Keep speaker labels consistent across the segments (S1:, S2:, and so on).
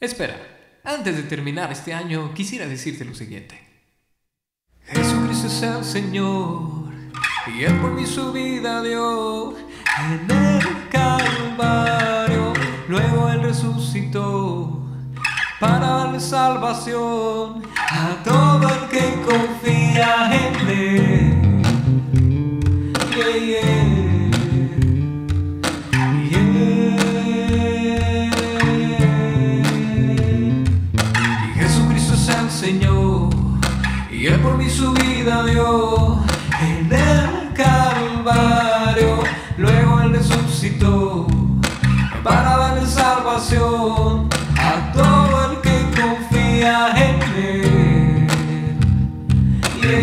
S1: Espera, antes de terminar este año, quisiera decirte lo siguiente. Jesucristo es el Señor, y Él por mí su vida dio en el Calvario. Luego Él resucitó para darle salvación a todo el que confía en Él. Yeah, yeah. Señor, y Él por mí su vida dio en el Calvario. Luego Él resucitó para darle salvación a todo el que confía en Él. Yeah,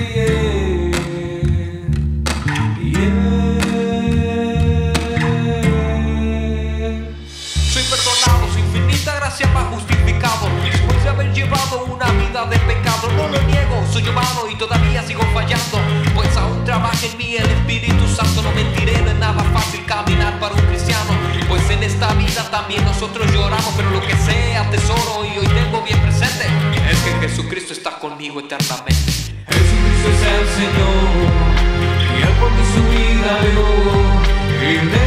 S1: yeah.
S2: Soy perdonado, su infinita gracia me ha justificado. Después de haber llevado una vida de pecado, no lo niego, soy humano y todavía sigo fallando. Pues aún trabaja en mí el Espíritu Santo. No mentiré, no es nada fácil caminar para un cristiano. Pues en esta vida también nosotros lloramos, pero lo que sé atesoro y hoy tengo bien presente es que Jesucristo está conmigo eternamente.
S1: Jesucristo es el Señor, y Él por mí su vida dio.